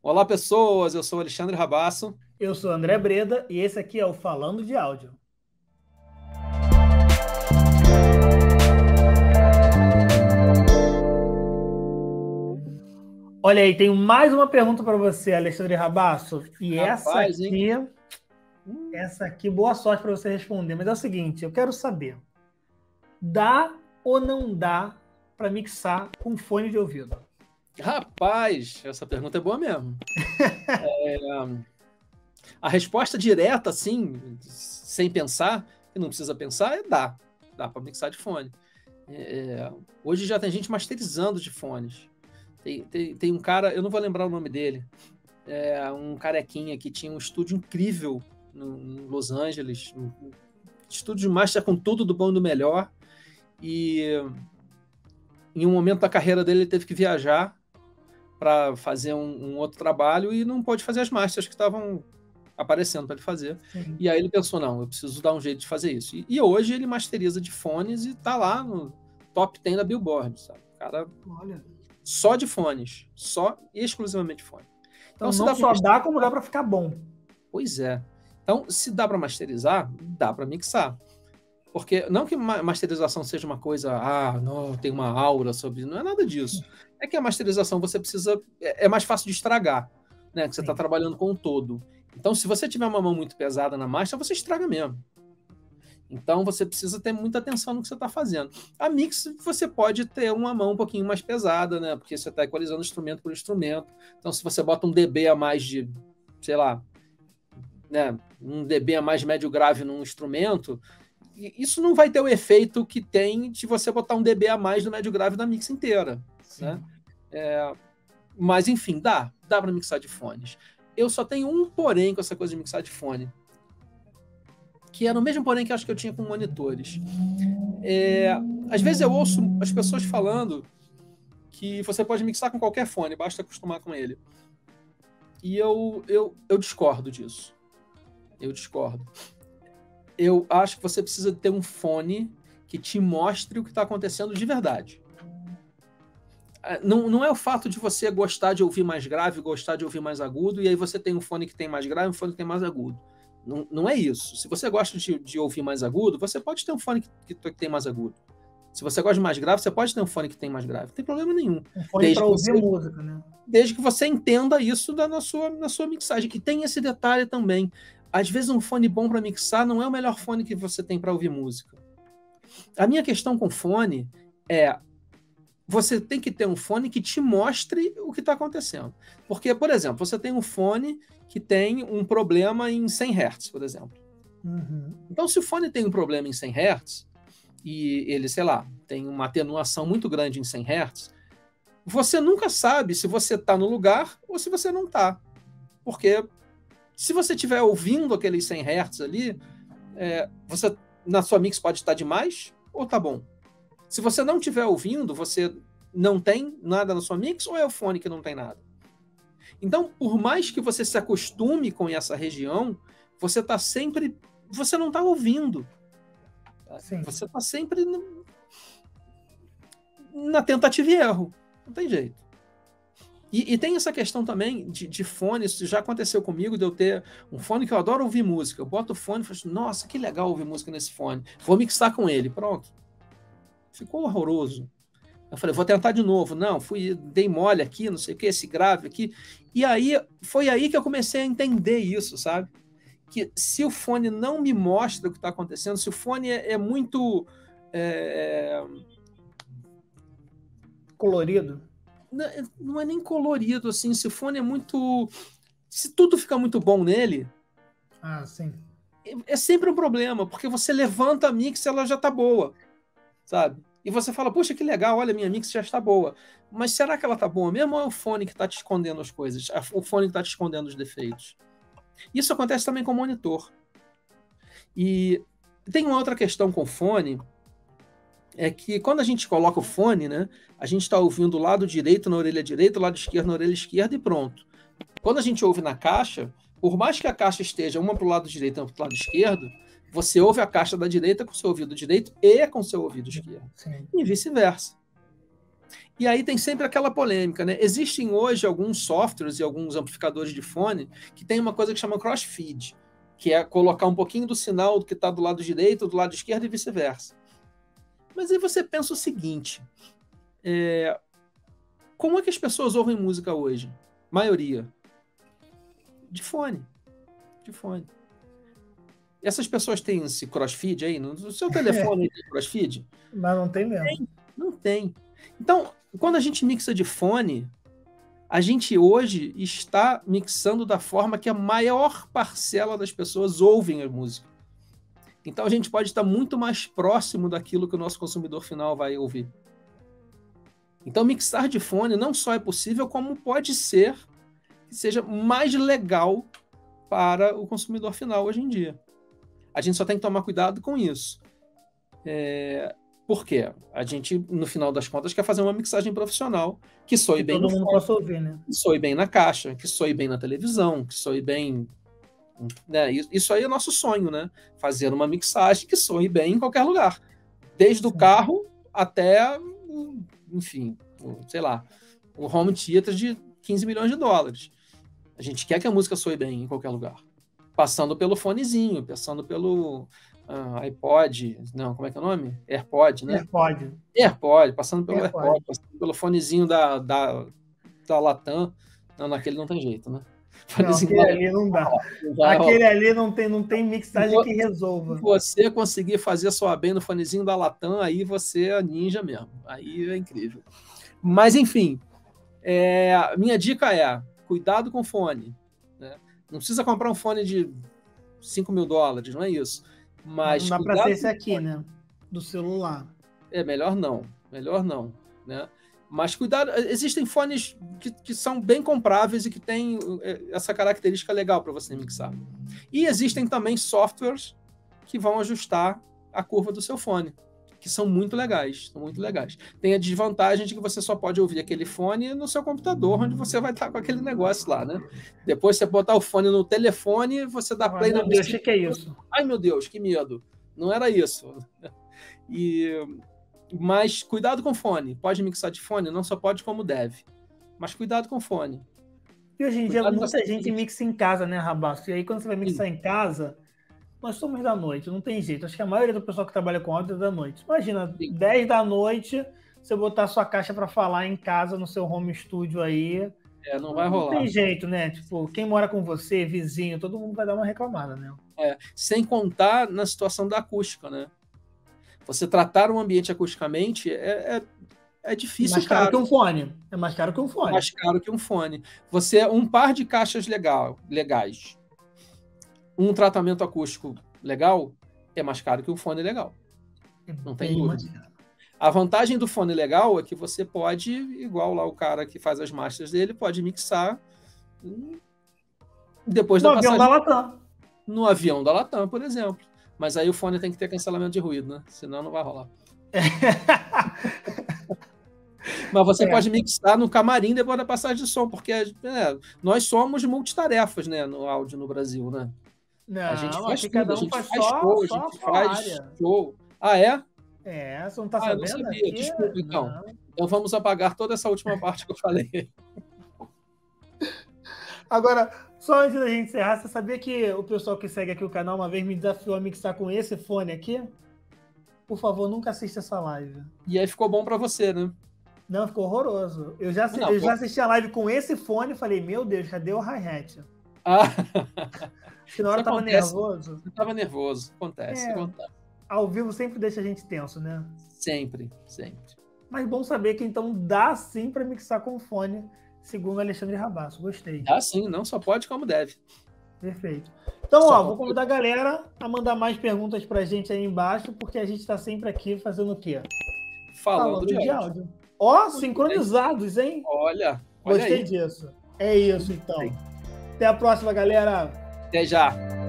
Olá, pessoas. Eu sou Alexandre Rabasso. Eu sou André Breda e esse aqui é o Falando de Áudio. Olha aí, tenho mais uma pergunta para você, Alexandre Rabasso. E Rapaz, hein? essa aqui, boa sorte para você responder. Mas é o seguinte, eu quero saber, dá ou não dá para mixar com fone de ouvido? Rapaz, essa pergunta é boa mesmo. A resposta direta, assim, sem pensar, que não precisa pensar, é dá. Dá para mixar de fone. Hoje já tem gente masterizando de fones. Tem um cara, eu não vou lembrar o nome dele, um carequinha que tinha um estúdio incrível em Los Angeles, um estúdio de master com tudo do bom e do melhor, e em um momento da carreira dele ele teve que viajar para fazer um outro trabalho e não pôde fazer as masters que estavam aparecendo para ele fazer. Sim. E aí ele pensou, não, eu preciso dar um jeito de fazer isso. E hoje ele masteriza de fones e tá lá no top 10 da Billboard, sabe? O cara, olha, só de fones, só exclusivamente fone. Então não só dá, como dá para ficar bom. Pois é. Então, se dá para masterizar, dá para mixar. Porque não que masterização seja uma coisa, não, tem uma aura sobre isso, não é nada disso. É que a masterização você precisa, é mais fácil de estragar, né? Que você está trabalhando com o todo. Então, se você tiver uma mão muito pesada na master, você estraga mesmo. Então, você precisa ter muita atenção no que você está fazendo. A mix, você pode ter uma mão um pouquinho mais pesada, né? Porque você está equalizando instrumento por instrumento. Então, se você bota um dB a mais de, sei lá, né, um dB a mais de médio grave num instrumento, isso não vai ter o efeito que tem de você botar um dB a mais no médio grave da mix inteira. Né? Mas, enfim, dá para mixar de fones. Eu só tenho um porém com essa coisa de mixar de fone, que era o mesmo porém que eu acho que eu tinha com monitores. Às vezes eu ouço as pessoas falando que você pode mixar com qualquer fone, basta acostumar com ele. E eu discordo disso. Eu discordo. Eu acho que você precisa ter um fone que te mostre o que está acontecendo de verdade. Não é o fato de você gostar de ouvir mais grave, gostar de ouvir mais agudo, e aí você tem um fone que tem mais grave e um fone que tem mais agudo. Não é isso. Se você gosta de ouvir mais agudo, você pode ter um fone que tem mais agudo. Se você gosta de mais grave, você pode ter um fone que tem mais grave. Não tem problema nenhum. Um fone para ouvir música, né? Desde que você entenda isso na sua mixagem, que tem esse detalhe também. Às vezes um fone bom para mixar não é o melhor fone que você tem para ouvir música. A minha questão com fone é você tem que ter um fone que te mostre o que está acontecendo. Porque, por exemplo, você tem um fone que tem um problema em 100 Hz, por exemplo. Então, se o fone tem um problema em 100 Hz e ele, sei lá, tem uma atenuação muito grande em 100 Hz, você nunca sabe se você está no lugar ou se você não está. Porque se você estiver ouvindo aqueles 100 Hz ali, você na sua mix pode estar demais ou tá bom. Se você não estiver ouvindo, você não tem nada na sua mix ou é o fone que não tem nada? Então, por mais que você se acostume com essa região, você não está ouvindo. Sim. Você está sempre na tentativa e erro. Não tem jeito. E tem essa questão também de fone. Isso já aconteceu comigo, de eu ter um fone que eu adoro ouvir música. Eu boto o fone e falo assim, nossa, que legal ouvir música nesse fone. Vou mixar com ele. Pronto. Ficou horroroso. Eu falei, vou tentar de novo. Não, dei mole aqui, não sei o que, esse grave aqui. E aí, foi aí que eu comecei a entender isso, sabe? Que se o fone não me mostra o que está acontecendo, se o fone é muito... colorido? Não é nem colorido, assim. Se o fone é muito... Se tudo fica muito bom nele... sim. É sempre um problema, porque você levanta a mix e ela já está boa, sabe? E você fala, poxa, que legal, olha, minha mix já está boa. Mas será que ela está boa mesmo ou é o fone que está te escondendo as coisas? O fone que está te escondendo os defeitos? Isso acontece também com o monitor. E tem uma outra questão com o fone, é que quando a gente coloca o fone, né, a gente está ouvindo o lado direito na orelha direita, o lado esquerdo na orelha esquerda e pronto. Quando a gente ouve na caixa, por mais que a caixa esteja uma para o lado direito e uma para o lado esquerdo, você ouve a caixa da direita com o seu ouvido direito e com o seu ouvido esquerdo. Sim. E vice-versa. E aí tem sempre aquela polêmica, né? Existem hoje alguns softwares e alguns amplificadores de fone que tem uma coisa que chama crossfeed, que é colocar um pouquinho do sinal que está do lado direito, do lado esquerdo e vice-versa. Mas aí você pensa o seguinte, como é que as pessoas ouvem música hoje? Maioria. De fone. De fone. E essas pessoas têm esse crossfeed aí? No seu telefone tem crossfeed? Mas não tem mesmo. Não tem. Então, quando a gente mixa de fone, a gente hoje está mixando da forma que a maior parcela das pessoas ouvem a música. Então, a gente pode estar muito mais próximo daquilo que o nosso consumidor final vai ouvir. Então, mixar de fone não só é possível, como pode ser que seja mais legal para o consumidor final hoje em dia. A gente só tem que tomar cuidado com isso. Por quê? A gente, no final das contas, quer fazer uma mixagem profissional que soe bem no fone, todo mundo possa ouvir, né? Que soe bem na caixa, que soe bem na televisão, que soe bem... Né? Isso aí é nosso sonho, né? Fazer uma mixagem que soe bem em qualquer lugar. Desde o carro até, enfim, sei lá, o home theater de 15 milhões de dólares. A gente quer que a música soe bem em qualquer lugar. Passando pelo fonezinho, passando pelo iPod, não, como é que é o nome? AirPod, né? AirPod, passando pelo AirPod, passando pelo fonezinho da Latam. Não, naquele não tem jeito, né? Não, aquele ali não dá. Aquele ali não tem mixagem que resolva. Se você conseguir fazer soar bem no fonezinho da Latam, aí você é ninja mesmo. Aí é incrível. Mas, enfim, minha dica é cuidado com o fone. Né? Não precisa comprar um fone de 5 mil dólares, não é isso. Mas não dá para ser esse aqui, né? Do celular. Melhor não. Né? Mas cuidado, existem fones que são bem compráveis e que têm essa característica legal para você mixar. E existem também softwares que vão ajustar a curva do seu fone, que são muito legais. Tem a desvantagem de que você só pode ouvir aquele fone no seu computador, onde você vai estar com aquele negócio lá, né? Depois você botar o fone no telefone, você dá play na música. Meu Deus, que é isso? Ai, meu Deus, que medo. Não era isso. Mas cuidado com fone. Pode mixar de fone? Não só pode como deve. Mas cuidado com fone. E hoje em dia muita gente mixa em casa, né, Rabasco? E aí quando você vai mixar em casa, nós somos da noite, não tem jeito. Acho que a maioria do pessoal que trabalha com áudio é da noite. Imagina, 10 da noite, você botar a sua caixa para falar em casa, no seu home studio aí. Não vai rolar. Não tem jeito, né? Tipo, quem mora com você, vizinho, todo mundo vai dar uma reclamada, né? Sem contar na situação da acústica, né? Você tratar um ambiente acusticamente é difícil. Mais caro que um fone. É mais caro que um fone. Mais caro que um fone. Um par de caixas legais, um tratamento acústico legal, é mais caro que um fone legal. Não tem dúvida. A vantagem do fone legal é que você pode, igual lá o cara que faz as masters dele, pode mixar depois da passagem. No avião da Latam. No avião da Latam, por exemplo. Mas aí o fone tem que ter cancelamento de ruído, né? Senão não vai rolar. Mas você pode mixar no camarim depois da passagem de som, porque nós somos multitarefas, né, no áudio no Brasil, né? Não, a gente faz tudo, cada um a gente faz show, a gente faz show. Ah, é? Você não tá sabendo? Eu não sabia. Aqui? Desculpa, então. Então vamos apagar toda essa última parte que eu falei. Agora, só antes da gente encerrar, você sabia que o pessoal que segue aqui o canal uma vez me desafiou a mixar com esse fone aqui? Por favor, nunca assista essa live. E aí ficou bom pra você, né? Não, ficou horroroso. Eu já assisti a live com esse fone e falei, meu Deus, cadê o hi-hat? Acho que na hora eu tava nervoso. Você tava nervoso, acontece. Ao vivo sempre deixa a gente tenso, né? Sempre. Mas bom saber que então dá sim para mixar com fone, segundo Alexandre Rabasco. Gostei. Dá sim, não só pode como deve. Perfeito. Então, vou convidar a galera a mandar mais perguntas pra gente aí embaixo, porque a gente tá sempre aqui fazendo o quê? Falando de áudio. Sincronizados, hein? Olha Gostei disso. É isso, então. Até a próxima, galera. Até já.